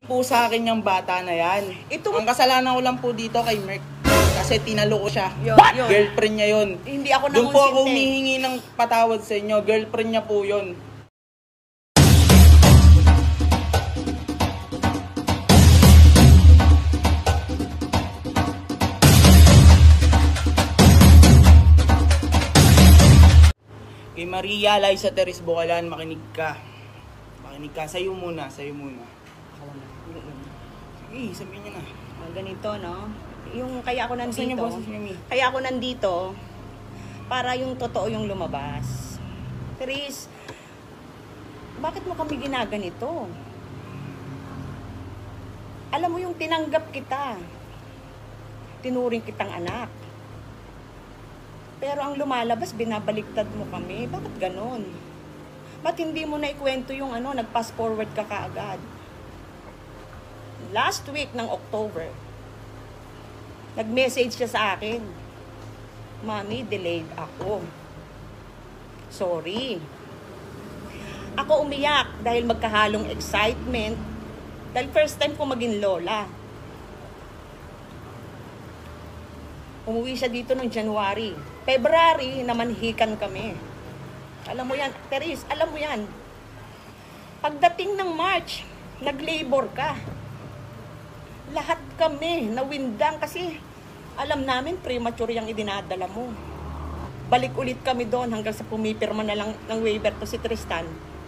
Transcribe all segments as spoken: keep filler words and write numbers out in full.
Po sa akin yung bata na yan. Ito, ang kasalanan ko lang po dito kay Merc. Kasi tinalo ko siya. Yun, yun. Girlfriend niya yun. Hindi ako Doon po ako nangonsinte. humihingi ng patawad sa inyo. Girlfriend niya po yun. Kay Maria Liza Teres Bocalan, makinig ka. Makinig ka. Sa'yo muna, sa'yo muna. Ako na. Sige, sabihin niyo na. Ah, ganito, no? Yung kaya ako Basta niyo, nandito, basta niyo, Mi. kaya ako nandito, para yung totoo yung lumabas. Therese, bakit mo kami ginaganito? Alam mo yung tinanggap kita. Tinuring kitang anak. Pero ang lumalabas, binabaliktad mo kami. Bakit ganon? Ba't hindi mo na ikwento yung ano, nag-pass forward ka kaagad? Last week ng October, nag-message siya sa akin, Mami, delayed ako. Sorry. Ako umiyak dahil magkahalong excitement. Dahil first time ko maging lola. Umuwi siya dito noong January. February, namanhikan kami. Alam mo yan, Therese, alam mo yan. Pagdating ng March, nag-labor ka. Lahat kami nawindang kasi alam namin premature yung idinadala mo. Balik ulit kami doon hanggang sa pumipirma na lang ng waiver to si Tristan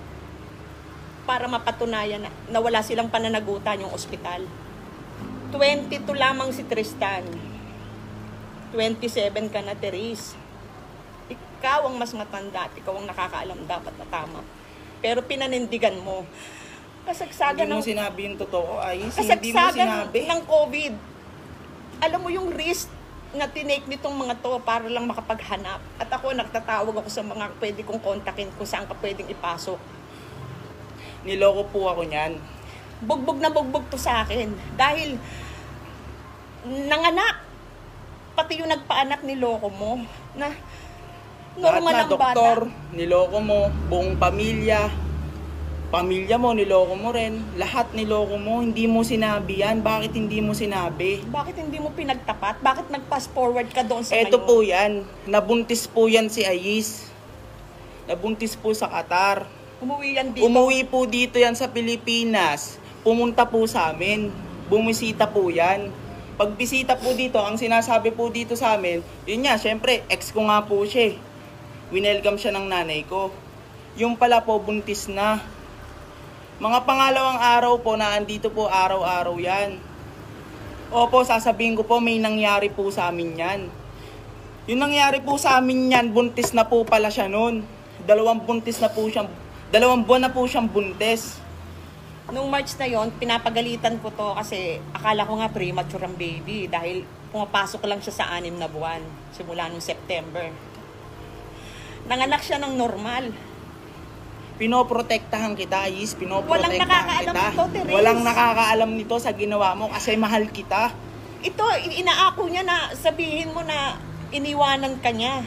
para mapatunayan na, na wala silang pananagutan yung ospital. twenty-two lamang si Tristan. twenty-seven ka na, Therese. Ikaw ang mas matanda at ikaw ang nakakaalam dapat na tama. Pero pinanindigan mo. Kasagsagan Hindi mo ng... sinabi yung totoo, Ayes. Hindi mo Kasagsagan sinabi. ng COVID. Alam mo yung risk na tinake nitong mga to para lang makapaghanap. At ako, nagtatawag ako sa mga pwede kong kontakin kung saan ka pwedeng ipasok. Niloko po ako niyan. Bugbog na bugbog to sa akin. Dahil nanganak. Pati yung nagpaanak niloko mo. Na normal Lahat na ang bata. doktor, niloko mo. Buong pamilya. Pamilya mo, niloko mo rin. Lahat niloko mo. Hindi mo sinabi yan. Bakit hindi mo sinabi? Bakit hindi mo pinagtapat? Bakit nag-pass forward ka doon sa Eto ngayon? po yan. Nabuntis po yan si Ayes. Nabuntis po sa Qatar. Umuwi yan dito. Umuwi po dito yan sa Pilipinas. Pumunta po sa amin. Bumisita po yan. Pagbisita po dito, ang sinasabi po dito sa amin, yun nga, syempre, ex ko nga po siya. Winelcome siya ng nanay ko. Yung pala po, buntis na. Mga pangalawang araw po na andito po araw-araw yan. Opo, sasabihin ko po, may nangyari po sa amin yan. Yung nangyari po sa amin yan, buntis na po pala siya noon. Dalawang buntis na po siyang, dalawang buwan na po siyang buntis. Nung March na yon, pinapagalitan ko to kasi akala ko nga premature ang baby dahil pumapasok lang siya sa anim na buwan simula nung September. Nanganak siya ng normal. Pinoprotektahan kita, Ayes. Pinoprotektahan Walang nakakaalam kita. nito, Therese. Walang nakakaalam nito sa ginawa mo kasi mahal kita. Ito, inaako niya na sabihin mo na iniwanan ka niya.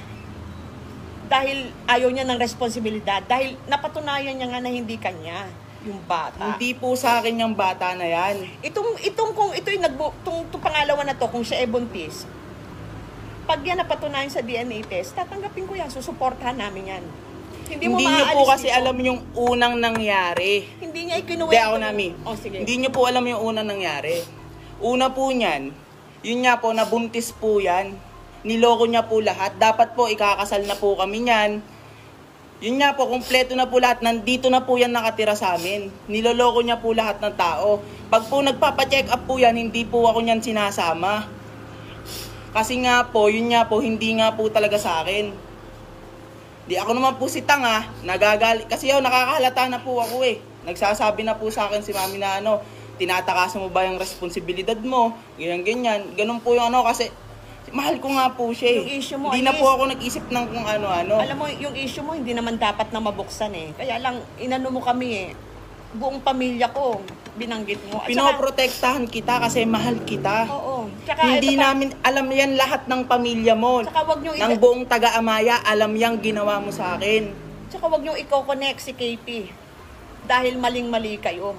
Dahil ayaw niya ng responsibilidad. Dahil napatunayan niya nga na hindi kanya yung bata. Hindi po sa akin yung bata na yan. Itong, itong kung ito'y nagbu... Itong, itong pangalawa na to, kung siya ay buntis, pag yan napatunayan sa D N A test, tatanggapin ko yan. Susuportahan namin yan. Hindi, mo Hindi niyo po kasi dito. alam yung unang nangyari. Hindi niya ikinuwento. Hindi ako nami. Oh, sige. Hindi niyo po alam yung unang nangyari. Una po niyan, yun nga po, nabuntis po yan. Niloko niya po lahat. Dapat po, ikakasal na po kami niyan. Yun nga po, kompleto na po lahat. Nandito na po yan nakatira sa amin. Niloloko niya po lahat ng tao. Pag po nagpapacheck up po yan, hindi po ako niyan sinasama. Kasi nga po, yun nga po, hindi nga po talaga sa akin. Di ako naman po si tanga, nagagali. Kasi yun, nakakahalata na po ako eh. Nagsasabi na po sa akin si mami na ano, tinatakasan mo ba yung responsibilidad mo? Ganyan, ganyan. Ganun po yung ano, kasi mahal ko nga po siya eh. Yung issue mo, Hindi na is, po ako nag-isip ng kung ano-ano. Alam mo, yung issue mo, hindi naman dapat na mabuksan eh. Kaya lang, inano mo kami eh. Buong pamilya ko, binanggit mo. At Pinoprotektahan kita kasi mahal kita. Oo. Tsaka, Hindi ito pa, namin alam yan lahat ng pamilya mo. Tsaka wag niyo ng ida- buong taga-Amaya, alam yang ginawa mo sa akin. Tsaka wag niyo i-connect si K P. Dahil maling-mali kayo.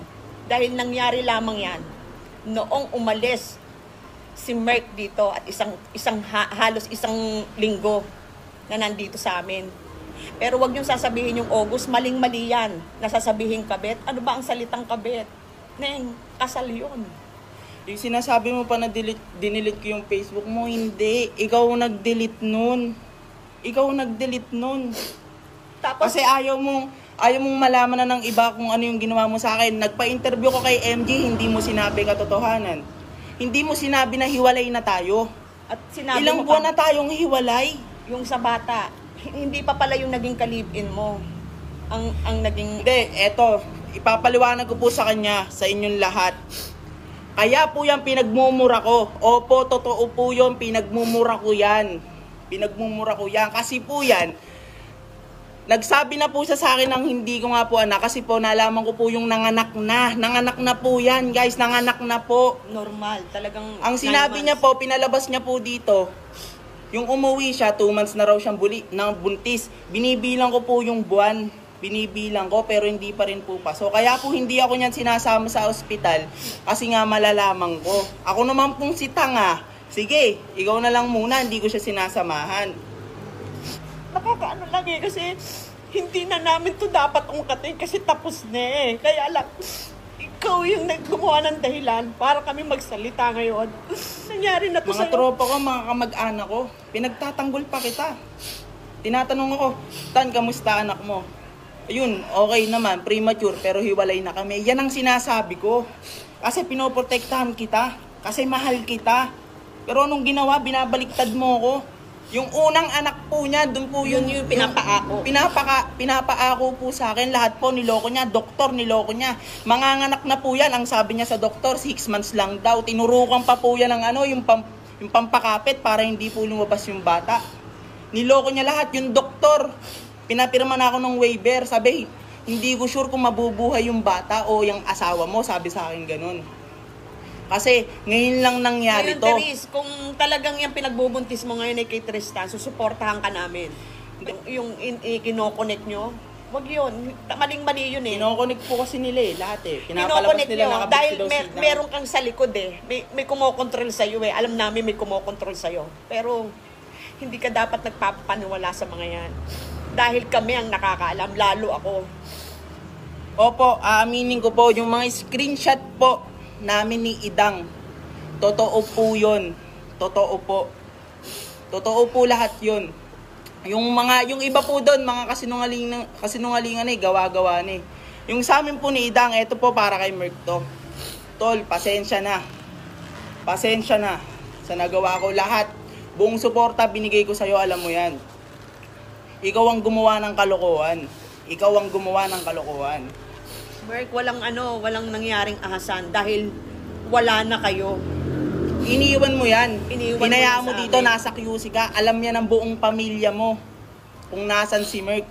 Dahil nangyari lamang yan noong umalis si Merck dito at isang isang ha- halos isang linggo na nandito sa amin. Pero wag niyong sasabihin yung August, maling-mali yan. Nasasabihin kabit. Ano ba ang salitang kabit? Neng, kasal yun. Yung sinasabi mo pa na delete, dinilit ko yung Facebook mo, hindi. Ikaw ang nag-delete nun. Ikaw ang nag-delete nun. Tapos, Kasi ayaw mong, ayaw mong malaman na ng iba kung ano yung ginawa mo sa akin. Nagpa-interview ko kay M J, hindi mo sinabi katotohanan. Hindi mo sinabi na hiwalay na tayo. at sinabi Ilang mo buwan pa, na tayong hiwalay. yung sa bata, hindi pa pala yung naging kalibin mo. Ang, ang naging, Hindi, eto, ipapaliwanag ko po sa kanya, sa inyong lahat. Kaya po yan pinagmumura ko. Opo, totoo po yun, pinagmumura ko yan. Pinagmumura ko yan. Kasi po yan, nagsabi na po siya sa akin ng hindi ko nga po anak. Kasi po nalaman ko po yung nanganak na. Nanganak na po yan, guys. Nanganak na po. normal, talagang Ang nine sinabi niya months. po, pinalabas niya po dito, yung umuwi siya, two months na raw siyang buli, ng buntis. Binibilang ko po yung buwan. Binibilang ko, pero hindi pa rin po pa. So, kaya po hindi ako niyan sinasama sa ospital kasi nga malalaman ko. Ako naman pong si Tanga. Sige, ikaw na lang muna, hindi ko siya sinasamahan. Nakakaano lang eh, kasi hindi na namin to dapat ungkatin kasi tapos na eh. Kaya lang, ikaw yung naggumawa ng dahilan para kami magsalita ngayon. Nangyari na to Mga sa'yo. tropa ko, mga kamag-anak ko, pinagtatanggol pa kita. Tinatanong ako, Tan, kamusta anak mo? Ayun, okay naman, premature, pero hiwalay na kami. Yan ang sinasabi ko. Kasi pinoprotektahan kita. Kasi mahal kita. Pero anong ginawa, binabaliktad mo ko. Yung unang anak po niya, dun po Yun yung, yung pinapaako. Pinapaka, pinapaako po sa akin. Lahat po niloko niya. Doktor niloko niya. Manganganak na po yan. Ang sabi niya sa doktor, six months lang daw. Tinurukan pa po yan ng ano, yung, pam, yung pampakapit para hindi po lumabas yung bata. Niloko niya lahat. Yung doktor, pinapirma na ako ng waiver. Sabi, hindi ko sure kung mabubuhay yung bata o yung asawa mo. Sabi sa akin ganun. Kasi ngayon lang nangyari Ngayon, to. Teres, kung talagang yung pinagbubuntis mo ngayon ay kay Tristan, susuportahan ka namin. Yung, yung in, in, kinoconnect nyo, wag yun. Maling-mali yun eh. Kinokonek po kasi nila eh, lahat eh. Pinapalabas Kinoconnect nila nyo, nakabit dahil si daw mer- si Dang. meron kang sa likod eh. May, may kumokontrol sa'yo eh. Alam namin may kumokontrol sa'yo. Pero, hindi ka dapat nagpapaniwala sa mga yan. Dahil kami ang nakakaalam, lalo ako. Opo, aaminin ko po, yung mga screenshot po namin ni Idang, totoo po yun. Totoo po. Totoo po lahat yun. Yung mga, yung iba po doon, mga kasinungaling, kasinungalingan eh, gawa-gawa na eh. Yung sa amin po ni Idang, eto po para kay Merck to. Tol, pasensya na. Pasensya na. Sa nagawa ko lahat. Buong suporta binigay ko sa'yo, alam mo yan. Ikaw ang gumawa ng kalokohan. Ikaw ang gumawa ng kalokohan. Merk, walang ano, walang nangyaring ahasan dahil wala na kayo. Iniiwan mo yan. Iniiwan Hinayaan mo mo na sa dito, amin. nasa Q C ka. Alam niya ng buong pamilya mo kung nasan si Merck.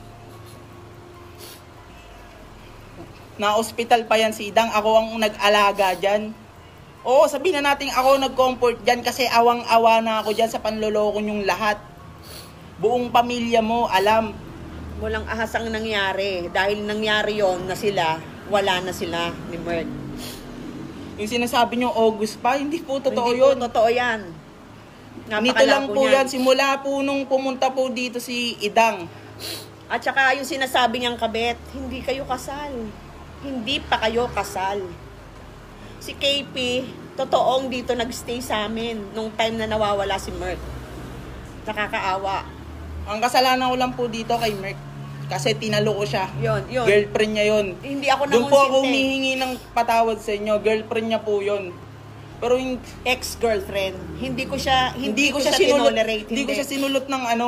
Na-hospital pa yan si Idang. Ako ang nag-alaga dyan. Oo, sabihin na natin ako nag-comfort dyan kasi awang-awa na ako dyan sa panloloko nyong lahat. Buong pamilya mo, alam. Walang ahasang nangyari dahil nangyari yon na sila, wala na sila ni Merk. Yung sinasabi nyo August pa, hindi po totoo Hindi yun. po totoo yan. Nito lang Napakalabo po niyan. yan. Simula po nung pumunta po dito si Idang. At saka yung sinasabi niyang kabet, hindi kayo kasal. Hindi pa kayo kasal. Si K P, totoong dito nagstay sa amin nung time na nawawala si Merk. Nakakaawa. Ang kasalanan ko lang po dito kay Merck. Kasi tinalo ko siya. Yun, yun. Girlfriend niya yun. Hindi ako Doon po ako nangonsinte. humihingi ng patawad sa inyo. Girlfriend niya po yun. Pero yung, Ex-girlfriend. Hindi ko siya, hindi, ko siya sinulot. tinolerate. Hindi ko siya sinulot ng ano.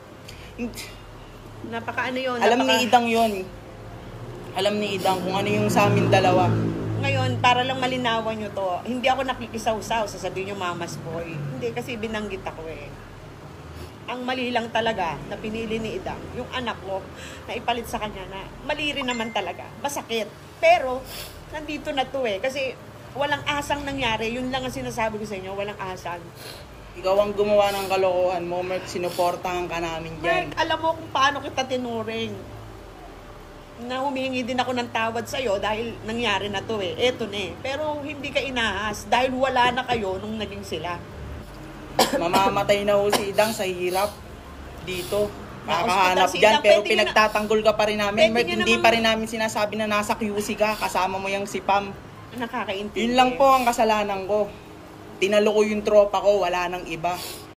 Napaka ano yun. Alam napaka... ni Idang yun. Alam ni Idang kung ano yung sa amin dalawa. Ngayon, para lang malinawan nyo to, hindi ako nakikisaw-saw, sasabihin nyo mama's boy. Hindi, kasi binanggit ako eh. Ang mali lang talaga na pinili ni Idang, yung anak ko, na ipalit sa kanya na mali rin naman talaga. Masakit. Pero, nandito na to eh. Kasi walang asang nangyari. Yun lang ang sinasabi ko sa inyo, walang asang. Ikaw ang gumawa ng kalokohan mo, Merck. Sinuportahan ka namin dyan. Mark, alam mo kung paano kita tinuring. na humihingi din ako ng tawad sa'yo dahil nangyari na to eh. Eto na eh. Pero hindi ka inahas dahil wala na kayo nung naging sila. Mamamatay na ho si Idang sa hirap dito. Na Kakahanap hospital si dyan, Idang, pero pwede nyo na- pinagtatanggol ka pa rin namin. Pwede nyo Hindi namang- pa rin namin sinasabi na nasa Q C ka, kasama mo yung si Pam. Nakakaintindi. Yun lang po ang kasalanan ko. Tinalo ko yung tropa ko, wala nang iba.